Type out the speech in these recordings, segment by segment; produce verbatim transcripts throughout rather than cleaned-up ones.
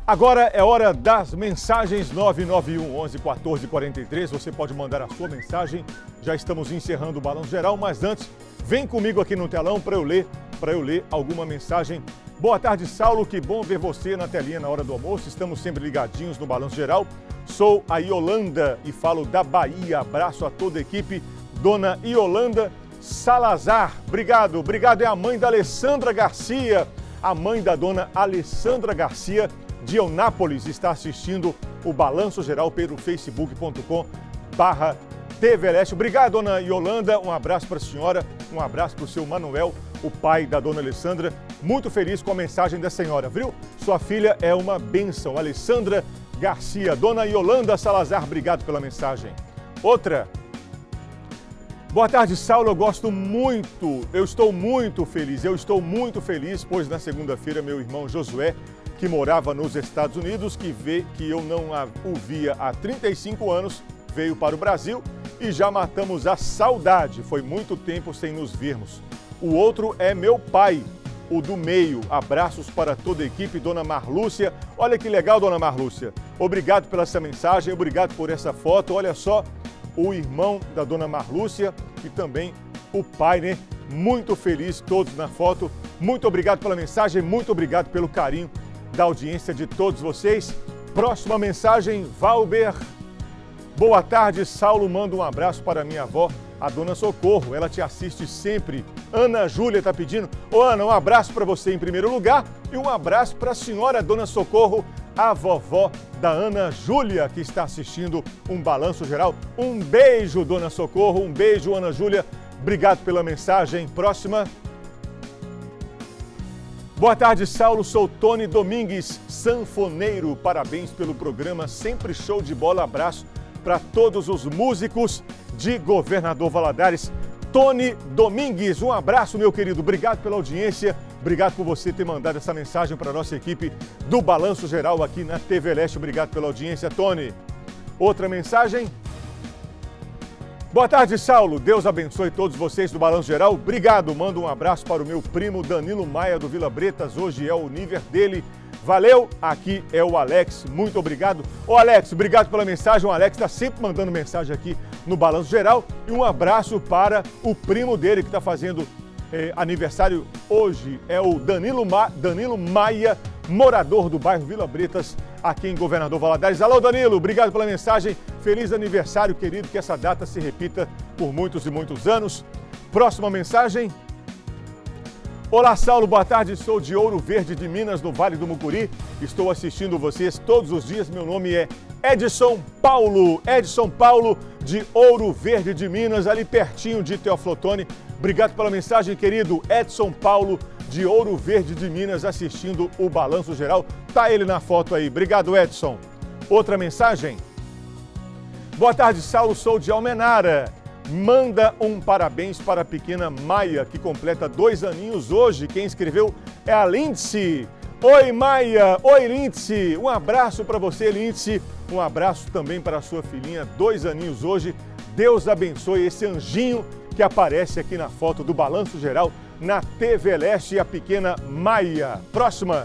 Agora é hora das mensagens. Nove nove um, onze, quatorze, quarenta e três. Você pode mandar a sua mensagem. Já estamos encerrando o Balanço Geral, mas antes, vem comigo aqui no telão para eu ler, para eu ler alguma mensagem. Boa tarde, Saulo. Que bom ver você na telinha na hora do almoço. Estamos sempre ligadinhos no Balanço Geral. Sou a Yolanda e falo da Bahia. Abraço a toda a equipe. Dona Yolanda Salazar. Obrigado. Obrigado. É a mãe da Alessandra Garcia. A mãe da dona Alessandra Garcia de Eunápolis está assistindo o Balanço Geral pelo facebook ponto com barra T V Leste. Obrigado, dona Yolanda. Um abraço para a senhora. Um abraço para o seu Manuel, o pai da dona Alessandra. Muito feliz com a mensagem da senhora, viu? Sua filha é uma bênção. Alessandra Garcia. Dona Yolanda Salazar, obrigado pela mensagem. Outra. Boa tarde, Saulo. Eu gosto muito, eu estou muito feliz, eu estou muito feliz, pois na segunda-feira meu irmão Josué, que morava nos Estados Unidos, que vê que eu não o via há trinta e cinco anos, veio para o Brasil e já matamos a saudade. Foi muito tempo sem nos vermos. O outro é meu pai, o do meio. Abraços para toda a equipe, dona Marlúcia. Olha que legal, dona Marlúcia. Obrigado pela essa mensagem, obrigado por essa foto. Olha só, o irmão da dona Marlúcia e também o pai, né? Muito feliz todos na foto. Muito obrigado pela mensagem, muito obrigado pelo carinho da audiência de todos vocês. Próxima mensagem, Valber. Boa tarde, Saulo. Manda um abraço para minha avó, a dona Socorro. Ela te assiste sempre. Ana Júlia está pedindo. Ô, Ana, um abraço para você em primeiro lugar e um abraço para a senhora dona Socorro, a vovó da Ana Júlia, que está assistindo um Balanço Geral. Um beijo, dona Socorro. Um beijo, Ana Júlia. Obrigado pela mensagem. Próxima. Boa tarde, Saulo. Sou Tony Domingues, sanfoneiro. Parabéns pelo programa. Sempre show de bola. Abraço para todos os músicos de Governador Valadares. Tony Domingues, um abraço, meu querido. Obrigado pela audiência. Obrigado por você ter mandado essa mensagem para a nossa equipe do Balanço Geral aqui na T V Leste. Obrigado pela audiência, Tony. Outra mensagem. Boa tarde, Saulo. Deus abençoe todos vocês do Balanço Geral. Obrigado. Mando um abraço para o meu primo Danilo Maia do Vila Bretas. Hoje é o nível dele. Valeu. Aqui é o Alex. Muito obrigado. Ô, Alex, obrigado pela mensagem. O Alex está sempre mandando mensagem aqui no Balanço Geral. E um abraço para o primo dele que está fazendo eh, aniversário hoje. É o Danilo, Ma... Danilo Maia, morador do bairro Vila Bretas, aqui em Governador Valadares. Alô, Danilo, obrigado pela mensagem. Feliz aniversário, querido, que essa data se repita por muitos e muitos anos. Próxima mensagem. Olá, Saulo, boa tarde. Sou de Ouro Verde de Minas, no Vale do Mucuri. Estou assistindo vocês todos os dias. Meu nome é Edson Paulo. Edson Paulo, de Ouro Verde de Minas, ali pertinho de Teoflotone. Obrigado pela mensagem, querido. Edson Paulo, de Ouro Verde de Minas, assistindo o Balanço Geral. Tá ele na foto aí. Obrigado, Edson. Outra mensagem. Boa tarde, Saulo. Sou de Almenara. Manda um parabéns para a pequena Maia, que completa dois aninhos hoje. Quem escreveu é a Lindsay. Oi, Maia. Oi, Lindsay. Um abraço para você, Lindsay. Um abraço também para a sua filhinha, dois aninhos hoje. Deus abençoe esse anjinho que aparece aqui na foto do Balanço Geral na T V Leste, a pequena Maia. Próxima.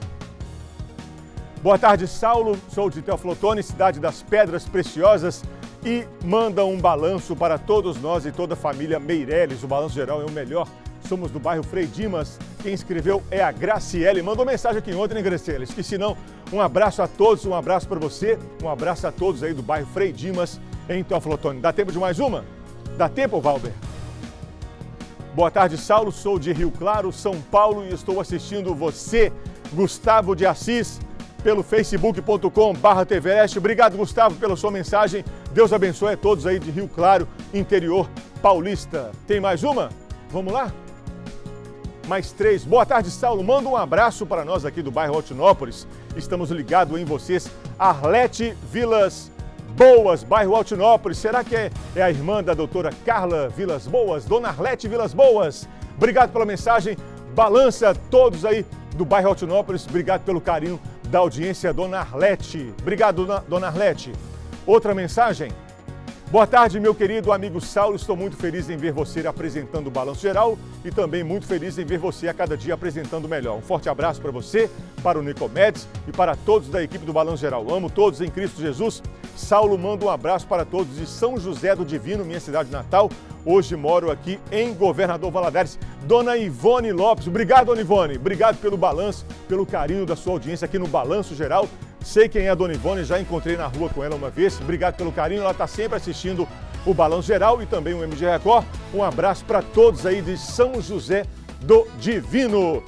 Boa tarde, Saulo. Sou de Teoflotone, cidade das Pedras Preciosas. E manda um balanço para todos nós e toda a família Meireles. O Balanço Geral é o melhor. Somos do bairro Frei Dimas. Quem escreveu é a Graciele. Mandou mensagem aqui ontem, né, Graciele? Esqueci não. Um abraço a todos, um abraço para você. Um abraço a todos aí do bairro Frei Dimas, em Teoflotone. Dá tempo de mais uma? Dá tempo, Valber? Boa tarde, Saulo. Sou de Rio Claro, São Paulo e estou assistindo você, Gustavo de Assis, pelo facebook ponto com barra T V Leste. Obrigado, Gustavo, pela sua mensagem. Deus abençoe a todos aí de Rio Claro, interior paulista. Tem mais uma? Vamos lá? Mais três. Boa tarde, Saulo. Manda um abraço para nós aqui do bairro Altinópolis. Estamos ligados em vocês. Arlete Vilas Boas, bairro Altinópolis. Será que é, é a irmã da doutora Carla Vilas Boas? Dona Arlete Vilas Boas. Obrigado pela mensagem. Balança todos aí do bairro Altinópolis. Obrigado pelo carinho da audiência, dona Arlete. Obrigado, dona, dona Arlete. Outra mensagem. Boa tarde, meu querido amigo Saulo. Estou muito feliz em ver você apresentando o Balanço Geral e também muito feliz em ver você a cada dia apresentando melhor. Um forte abraço para você, para o Nicomedes e para todos da equipe do Balanço Geral. Amo todos em Cristo Jesus. Saulo manda um abraço para todos de São José do Divino, minha cidade natal. Hoje moro aqui em Governador Valadares. Dona Ivone Lopes, obrigado, Dona Ivone. Obrigado pelo balanço, pelo carinho da sua audiência aqui no Balanço Geral. Sei quem é a Dona Ivone, já encontrei na rua com ela uma vez. Obrigado pelo carinho, ela está sempre assistindo o Balanço Geral e também o M G Record. Um abraço para todos aí de São José do Divino.